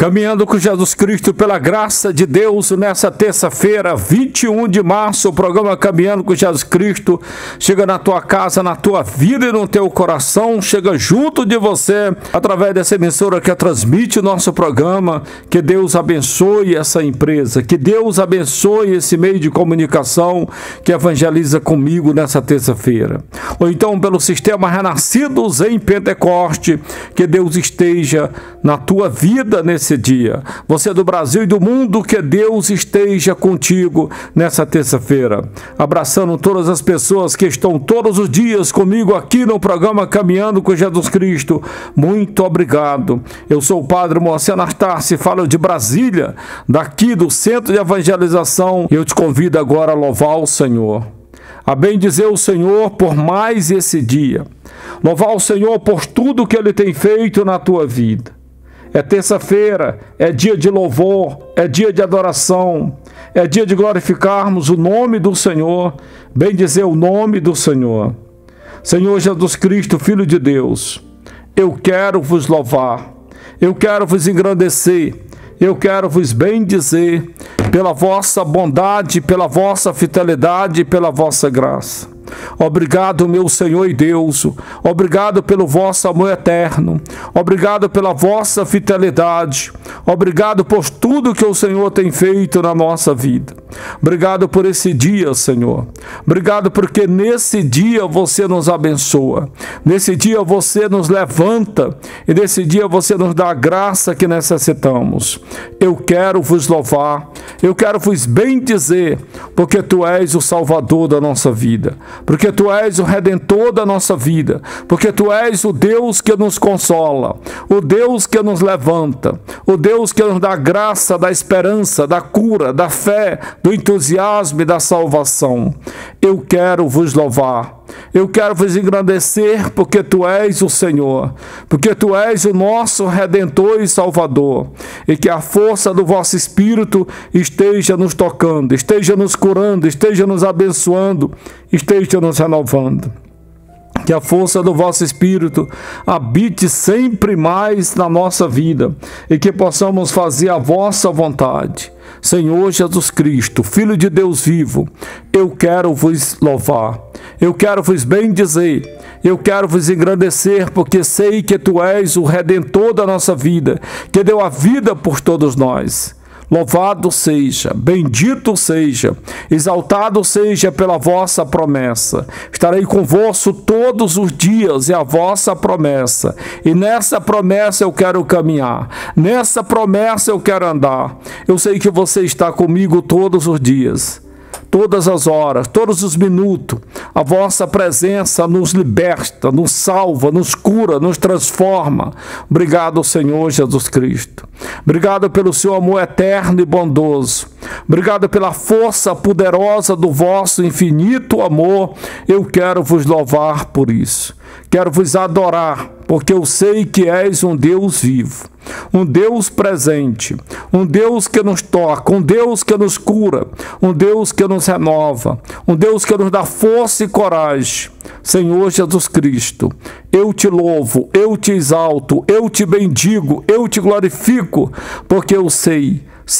Caminhando com Jesus Cristo pela graça de Deus, nessa terça-feira, 21 de março, o programa Caminhando com Jesus Cristo chega na tua casa, na tua vida e no teu coração, chega junto de você, através dessa emissora que transmite o nosso programa. Que Deus abençoe essa empresa, que Deus abençoe esse meio de comunicação que evangeliza comigo nessa terça-feira. Ou então pelo sistema Renascidos em Pentecoste, que Deus esteja na tua vida nesse dia. Você do Brasil e do mundo, que Deus esteja contigo nessa terça-feira. Abraçando todas as pessoas que estão todos os dias comigo aqui no programa Caminhando com Jesus Cristo. Muito obrigado. Eu sou o Padre Moacir Anastácio, falo de Brasília, daqui do Centro de Evangelização. Eu te convido agora a louvar o Senhor, a bendizer o Senhor por mais esse dia. Louvar o Senhor por tudo que Ele tem feito na tua vida. É terça-feira, é dia de louvor, é dia de adoração, é dia de glorificarmos o nome do Senhor, bendizer o nome do Senhor. Senhor Jesus Cristo, Filho de Deus, eu quero vos louvar, eu quero vos engrandecer, eu quero vos bendizer pela vossa bondade, pela vossa fidelidade, pela vossa graça. Obrigado, meu Senhor e Deus, obrigado pelo vosso amor eterno, obrigado pela vossa fidelidade, obrigado por tudo que o Senhor tem feito na nossa vida. Obrigado por esse dia, Senhor. Obrigado porque nesse dia você nos abençoa, nesse dia você nos levanta e nesse dia você nos dá a graça que necessitamos. Eu quero vos louvar, eu quero vos bendizer, porque Tu és o Salvador da nossa vida, porque Tu és o Redentor da nossa vida, porque Tu és o Deus que nos consola, o Deus que nos levanta, o Deus que nos dá graça, da esperança, da cura, da fé, do entusiasmo e da salvação. Eu quero vos louvar, eu quero vos engrandecer, porque Tu és o Senhor, porque Tu és o nosso Redentor e Salvador, e que a força do vosso Espírito esteja nos tocando, esteja nos curando, esteja nos abençoando, esteja nos renovando. Que a força do vosso Espírito habite sempre mais na nossa vida e que possamos fazer a vossa vontade. Senhor Jesus Cristo, Filho de Deus vivo, eu quero vos louvar, eu quero vos bendizer, eu quero vos engrandecer, porque sei que Tu és o Redentor da nossa vida, que deu a vida por todos nós. Louvado seja, bendito seja, exaltado seja pela vossa promessa. Estarei convosco todos os dias, é a vossa promessa. E nessa promessa eu quero caminhar, nessa promessa eu quero andar. Eu sei que você está comigo todos os dias, todas as horas, todos os minutos. A vossa presença nos liberta, nos salva, nos cura, nos transforma. Obrigado, Senhor Jesus Cristo. Obrigado pelo seu amor eterno e bondoso. Obrigado pela força poderosa do vosso infinito amor. Eu quero vos louvar por isso. Quero vos adorar, porque eu sei que és um Deus vivo, um Deus presente, um Deus que nos toca, um Deus que nos cura, um Deus que nos renova, um Deus que nos dá força e coragem. Senhor Jesus Cristo, eu te louvo, eu te exalto, eu te bendigo, eu te glorifico, porque eu sei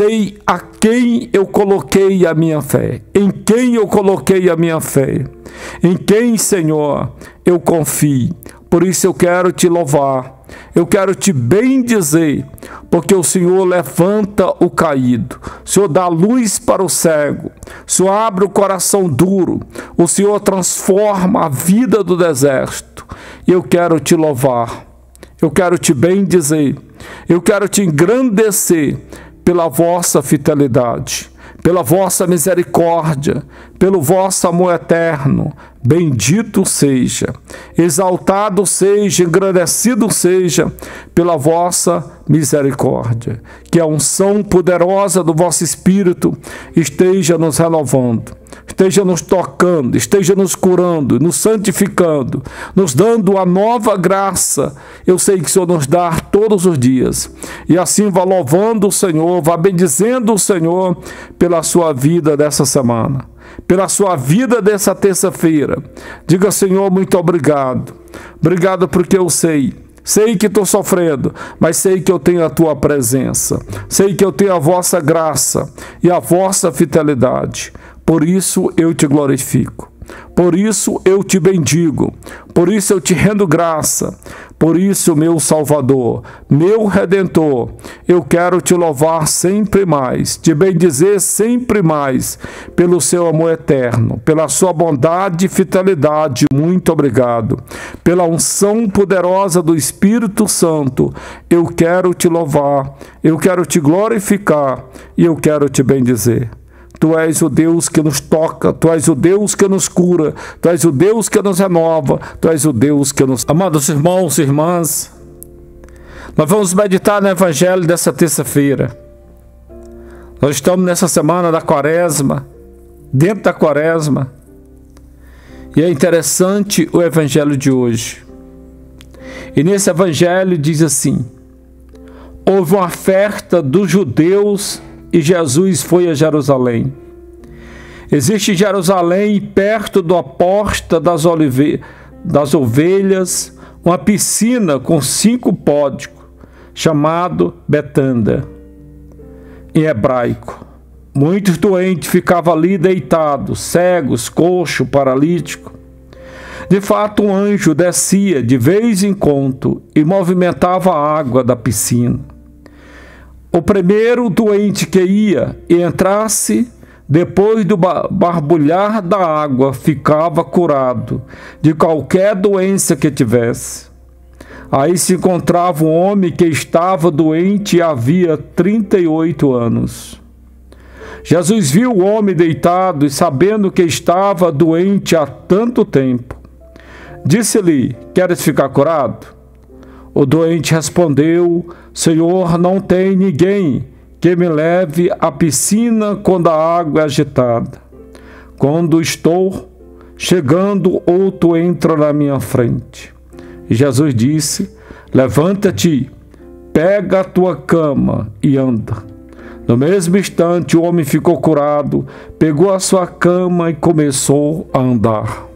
a quem eu coloquei a minha fé, em quem eu coloquei a minha fé, em quem, Senhor, eu confio. Por isso eu quero te louvar, eu quero te bendizer, porque o Senhor levanta o caído, o Senhor dá luz para o cego, o Senhor abre o coração duro, o Senhor transforma a vida do deserto. E eu quero te louvar, eu quero te bendizer, eu quero te engrandecer pela vossa fidelidade, pela vossa misericórdia, pelo vosso amor eterno. Bendito seja, exaltado seja, engrandecido seja pela vossa misericórdia. Que a unção poderosa do vosso Espírito esteja nos renovando, esteja nos tocando, esteja nos curando, nos santificando, nos dando a nova graça. Eu sei que o Senhor nos dá todos os dias. E assim vá louvando o Senhor, vá bendizendo o Senhor pela sua vida dessa semana, pela sua vida dessa terça-feira. Diga: Senhor, muito obrigado. Obrigado porque eu sei Sei que estou sofrendo, mas sei que eu tenho a tua presença. Sei que eu tenho a vossa graça e a vossa fidelidade. Por isso eu te glorifico. Por isso eu te bendigo. Por isso eu te rendo graça. Por isso, meu Salvador, meu Redentor, eu quero te louvar sempre mais, te bendizer sempre mais, pelo seu amor eterno, pela sua bondade e fidelidade. Muito obrigado. Pela unção poderosa do Espírito Santo, eu quero te louvar, eu quero te glorificar e eu quero te bendizer. Tu és o Deus que nos toca, Tu és o Deus que nos cura, Tu és o Deus que nos renova, Tu és o Deus que nos... Amados irmãos e irmãs, nós vamos meditar no Evangelho dessa terça-feira. Nós estamos nessa semana da Quaresma, dentro da Quaresma, e é interessante o Evangelho de hoje. E nesse Evangelho diz assim: houve uma festa dos judeus e Jesus foi a Jerusalém. Existe em Jerusalém, perto da porta das ovelhas, uma piscina com 5 pódios, chamado Betânia, em hebraico. Muitos doentes ficavam ali deitados, cegos, coxos, paralíticos. De fato, um anjo descia de vez em quando e movimentava a água da piscina. O primeiro doente que ia e entrasse, depois do barbulhar da água, ficava curado de qualquer doença que tivesse. Aí se encontrava um homem que estava doente havia 38 anos. Jesus viu o homem deitado e, sabendo que estava doente há tanto tempo, disse-lhe: queres ficar curado? O doente respondeu: Senhor, não tem ninguém que me leve à piscina quando a água é agitada. Quando estou chegando, outro entra na minha frente. E Jesus disse: levanta-te, pega a tua cama e anda. No mesmo instante, o homem ficou curado, pegou a sua cama e começou a andar.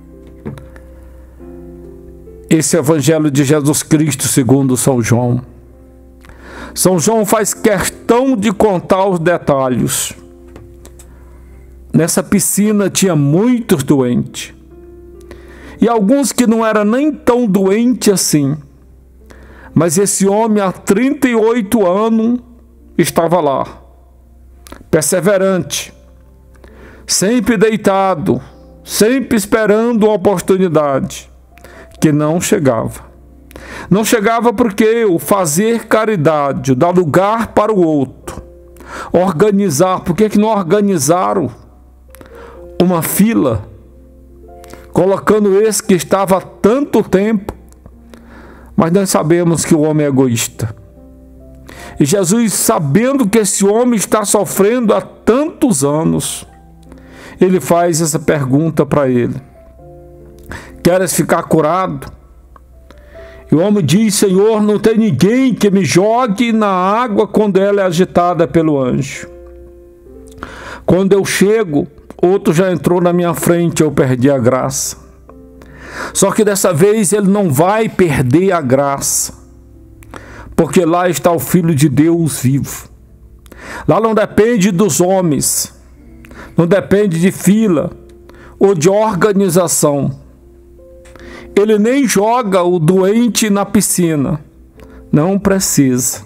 Esse é o Evangelho de Jesus Cristo segundo São João. São João faz questão de contar os detalhes. Nessa piscina tinha muitos doentes. E alguns que não eram nem tão doentes assim. Mas esse homem há 38 anos estava lá, perseverante, sempre deitado, sempre esperando uma oportunidade que não chegava. Não chegava porque o fazer caridade, o dar lugar para o outro, organizar, por que não organizaram uma fila, colocando esse que estava há tanto tempo? Mas nós sabemos que o homem é egoísta. E Jesus, sabendo que esse homem está sofrendo há tantos anos, ele faz essa pergunta para ele: queres ficar curado? E o homem diz: Senhor, não tem ninguém que me jogue na água quando ela é agitada pelo anjo. Quando eu chego, outro já entrou na minha frente, eu perdi a graça. Só que dessa vez ele não vai perder a graça, porque lá está o Filho de Deus vivo. Lá não depende dos homens, não depende de fila ou de organização. Ele nem joga o doente na piscina, não precisa.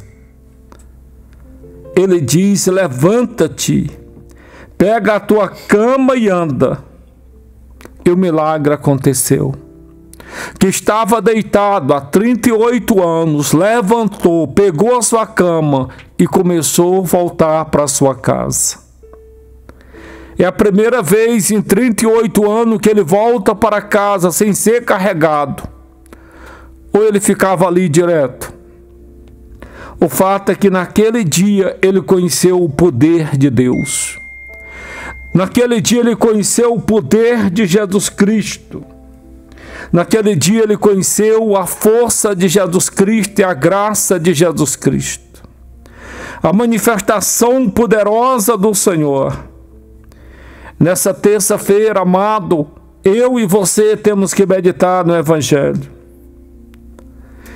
Ele diz: levanta-te, pega a tua cama e anda. E o milagre aconteceu. Que estava deitado há 38 anos, levantou, pegou a sua cama e começou a voltar para a sua casa. É a primeira vez em 38 anos que ele volta para casa sem ser carregado. Ou ele ficava ali direto? O fato é que naquele dia ele conheceu o poder de Deus. Naquele dia ele conheceu o poder de Jesus Cristo. Naquele dia ele conheceu a força de Jesus Cristo e a graça de Jesus Cristo. A manifestação poderosa do Senhor. Nessa terça-feira, amado, eu e você temos que meditar no Evangelho.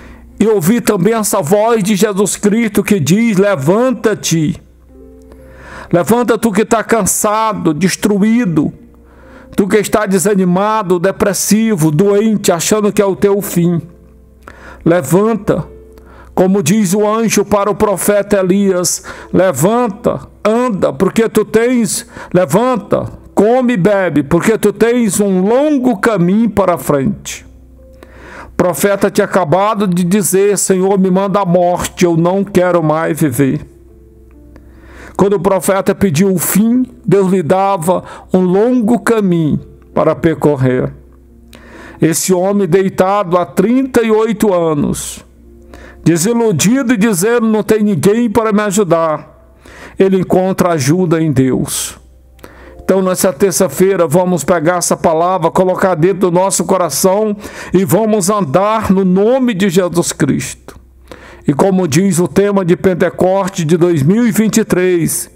e ouvir também essa voz de Jesus Cristo que diz: levanta-te. Levanta, tu que está cansado, destruído, tu que está desanimado, depressivo, doente, achando que é o teu fim. Levanta, como diz o anjo para o profeta Elias: levanta, anda, porque tu tens, levanta, come e bebe, porque tu tens um longo caminho para frente. O profeta tinha acabado de dizer: Senhor, me manda a morte, eu não quero mais viver. Quando o profeta pediu o fim, Deus lhe dava um longo caminho para percorrer. Esse homem deitado há 38 anos, desiludido e dizendo: não tem ninguém para me ajudar, ele encontra ajuda em Deus. Então, nessa terça-feira, vamos pegar essa palavra, colocar dentro do nosso coração e vamos andar no nome de Jesus Cristo. E como diz o tema de Pentecostes de 2023,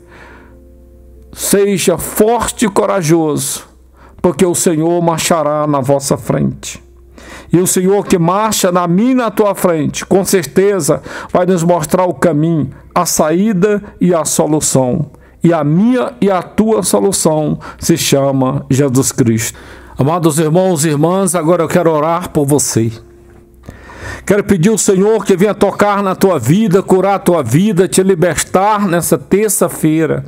seja forte e corajoso, porque o Senhor marchará na vossa frente. E o Senhor que marcha na minha e na tua frente, com certeza vai nos mostrar o caminho, a saída e a solução. E a minha e a tua solução se chama Jesus Cristo. Amados irmãos e irmãs, agora eu quero orar por você. Quero pedir ao Senhor que venha tocar na tua vida, curar a tua vida, te libertar nessa terça-feira.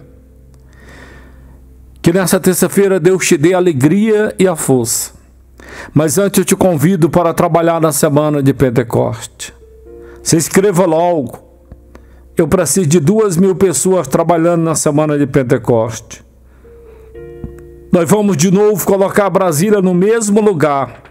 Que nessa terça-feira Deus te dê a alegria e a força. Mas antes eu te convido para trabalhar na semana de Pentecostes. Se inscreva logo. Eu preciso de 2.000 pessoas trabalhando na semana de Pentecostes. Nós vamos de novo colocar Brasília no mesmo lugar.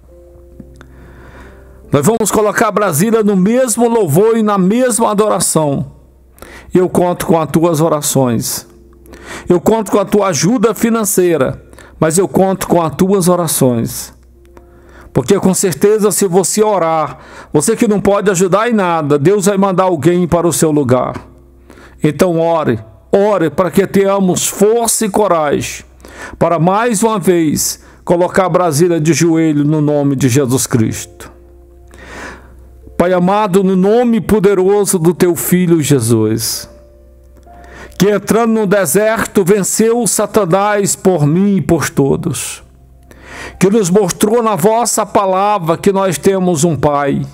Nós vamos colocar Brasília no mesmo louvor e na mesma adoração. Eu conto com as tuas orações. Eu conto com a tua ajuda financeira, mas eu conto com as tuas orações. Porque com certeza, se você orar, você que não pode ajudar em nada, Deus vai mandar alguém para o seu lugar. Então ore para que tenhamos força e coragem para mais uma vez colocar Brasília de joelho no nome de Jesus Cristo. Pai amado, no nome poderoso do teu Filho Jesus, que entrando no deserto venceu Satanás por mim e por todos, que nos mostrou na vossa palavra que nós temos um Pai.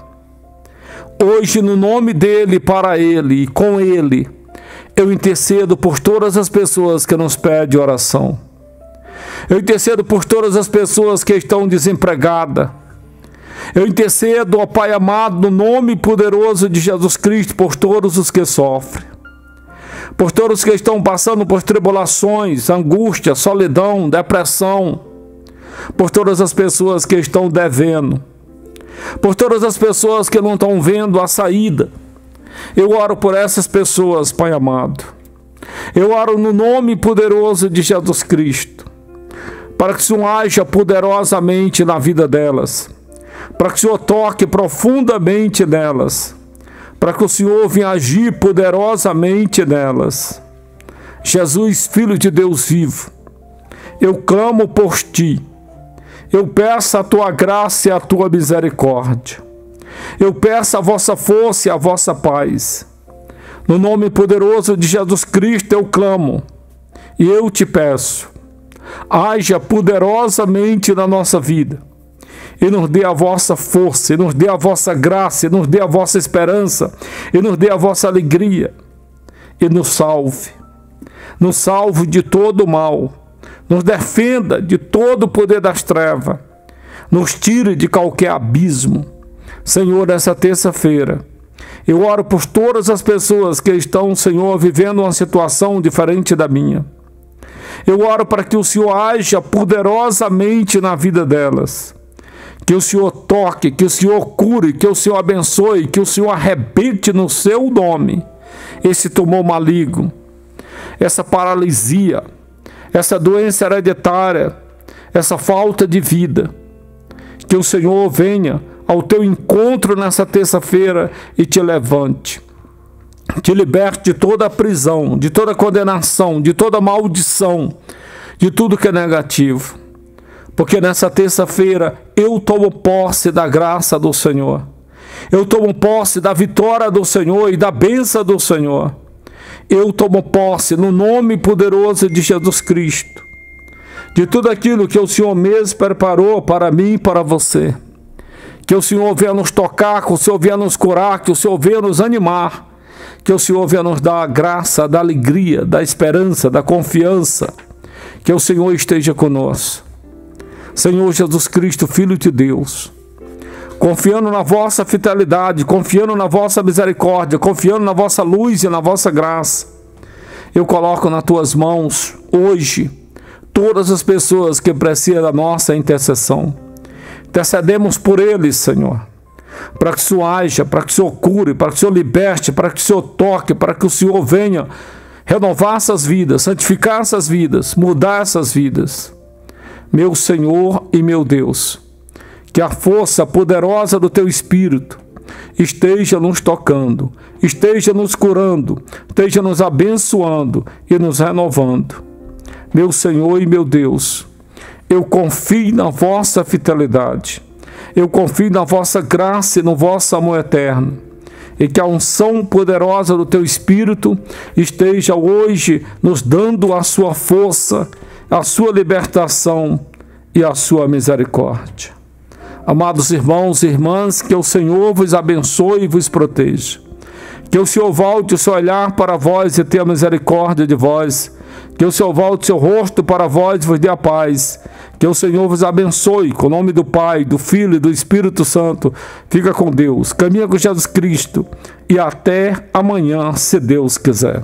Hoje, no nome dele, para ele e com ele, eu intercedo por todas as pessoas que nos pedem oração. Eu intercedo por todas as pessoas que estão desempregadas. Eu intercedo, ó Pai amado, no nome poderoso de Jesus Cristo, por todos os que sofrem. Por todos que estão passando por tribulações, angústia, solidão, depressão. Por todas as pessoas que estão devendo. Por todas as pessoas que não estão vendo a saída. Eu oro por essas pessoas, Pai amado. Eu oro no nome poderoso de Jesus Cristo, para que o Senhor haja poderosamente na vida delas, para que o Senhor toque profundamente nelas, para que o Senhor venha agir poderosamente nelas. Jesus, Filho de Deus vivo, eu clamo por ti, eu peço a tua graça e a tua misericórdia, eu peço a vossa força e a vossa paz. No nome poderoso de Jesus Cristo eu clamo e eu te peço, haja poderosamente na nossa vida, e nos dê a vossa força, e nos dê a vossa graça, e nos dê a vossa esperança, e nos dê a vossa alegria, e nos salve de todo o mal, nos defenda de todo o poder das trevas, nos tire de qualquer abismo. Senhor, nessa terça-feira, eu oro por todas as pessoas que estão, Senhor, vivendo uma situação diferente da minha. Eu oro para que o Senhor haja poderosamente na vida delas, que o Senhor toque, que o Senhor cure, que o Senhor abençoe, que o Senhor arrebente no seu nome esse tumor maligno, essa paralisia, essa doença hereditária, essa falta de vida. Que o Senhor venha ao teu encontro nessa terça-feira e te levante, te liberte de toda a prisão, de toda a condenação, de toda a maldição, de tudo que é negativo. Porque nessa terça-feira eu tomo posse da graça do Senhor. Eu tomo posse da vitória do Senhor e da bênção do Senhor. Eu tomo posse no nome poderoso de Jesus Cristo, de tudo aquilo que o Senhor mesmo preparou para mim e para você. Que o Senhor venha nos tocar, que o Senhor venha nos curar, que o Senhor venha nos animar, que o Senhor venha nos dar a graça, da alegria, da esperança, da confiança. Que o Senhor esteja conosco. Senhor Jesus Cristo, Filho de Deus, confiando na vossa fidelidade, confiando na vossa misericórdia, confiando na vossa luz e na vossa graça, eu coloco nas tuas mãos hoje todas as pessoas que precisam da nossa intercessão. Intercedemos por eles, Senhor, para que o Senhor haja, para que o Senhor cure, para que o Senhor liberte, para que o Senhor toque, para que o Senhor venha renovar essas vidas, santificar essas vidas, mudar essas vidas. Meu Senhor e meu Deus, que a força poderosa do Teu Espírito esteja nos tocando, esteja nos curando, esteja nos abençoando e nos renovando. Meu Senhor e meu Deus, eu confio na vossa fidelidade, eu confio na vossa graça e no vosso amor eterno, e que a unção poderosa do Teu Espírito esteja hoje nos dando a sua força, a sua libertação e a sua misericórdia. Amados irmãos e irmãs, que o Senhor vos abençoe e vos proteja. Que o Senhor volte o seu olhar para vós e tenha misericórdia de vós. Que o Senhor volte o seu rosto para vós e vos dê a paz. Que o Senhor vos abençoe, com o nome do Pai, do Filho e do Espírito Santo. Fica com Deus, caminha com Jesus Cristo e até amanhã, se Deus quiser.